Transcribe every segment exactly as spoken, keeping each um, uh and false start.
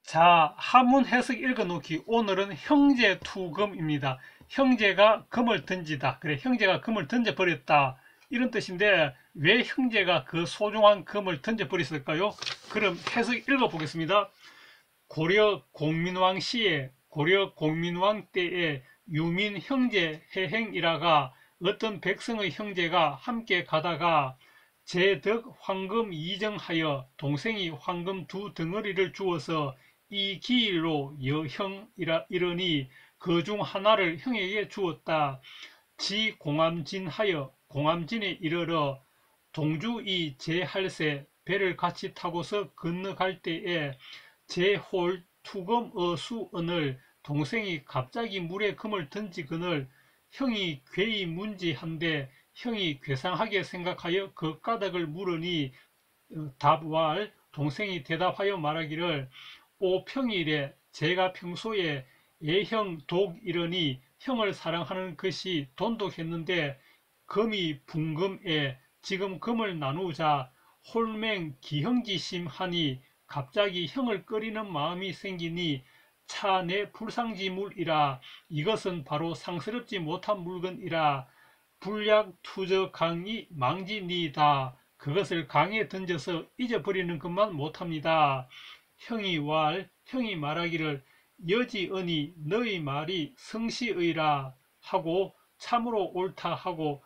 자, 한문 해석 읽어놓기. 오늘은 형제투금입니다. 형제가 금을 던지다. 그래, 형제가 금을 던져버렸다. 이런 뜻인데 왜 형제가 그 소중한 금을 던져버렸을까요? 그럼 해석 읽어보겠습니다. 고려 공민왕 시에 고려 공민왕 때에 유민 형제 해행이라가 어떤 백성의 형제가 함께 가다가 제덕 황금 이정하여 동생이 황금 두 덩어리를 주어서 이 기일로 여형이라 이러니 그 중 하나를 형에게 주었다. 지 공암진하여 공암진에 이르러 동주이 제할세 배를 같이 타고서 건너갈 때에 제홀 투검 어수언을 동생이 갑자기 물에 금을 던지거늘 형이 괴히 문지한데 형이 괴상하게 생각하여 그 까닭을 물으니 답왈 동생이 대답하여 말하기를 오 평일에 제가 평소에 애형 독 이러니 형을 사랑하는 것이 돈독했는데 금이 붕금에 지금 금을 나누자 홀맹 기형지심하니 갑자기 형을 꺼리는 마음이 생기니 차 내 불상지물이라 이것은 바로 상스럽지 못한 물건이라 불약 투저 강이 망지니이다. 그것을 강에 던져서 잊어버리는 것만 못합니다. 형이 왈 형이 말하기를 여지언이 너희 말이 성시의라 하고 참으로 옳다 하고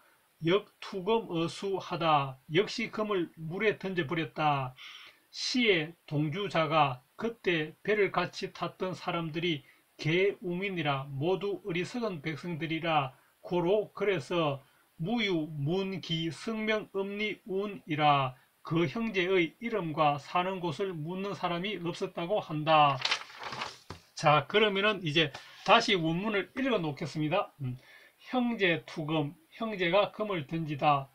역투검어수하다. 역시 금을 물에 던져버렸다. 시의 동주자가 그때 배를 같이 탔던 사람들이 개우민이라 모두 어리석은 백성들이라 고로 그래서 무유 문기 성명음리운이라 그 형제의 이름과 사는 곳을 묻는 사람이 없었다고 한다. 자, 그러면은 이제 다시 원문을 읽어 놓겠습니다. 음, 형제 투금, 형제가 금을 던지다.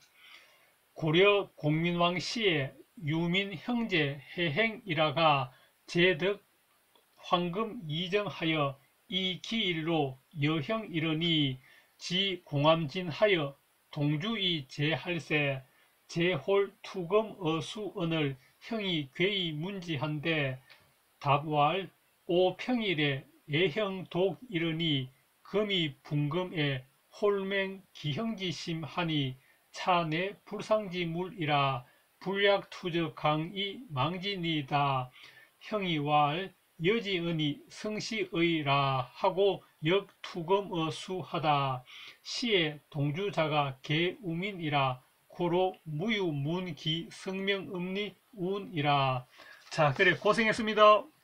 고려 공민왕 시에 유민 형제 해행이라가 제덕 황금 이정하여 이 기일로 여형 이르니 지 공암진하여 동주이 제할세 제홀 투검 어수언을 형이 괴히 문지한데 답왈 오 평일에 애형 독 이르니 금이 붕금에 홀맹 기형지심하니 차내 불상지물이라 불약 투저 강이 망지니다. 형이 왈 여지언이 성시의라 하고 역투검어수하다. 시의 동주자가 개우민이라 고로 무유문기 성명음리운이라. 자, 그래 고생했습니다.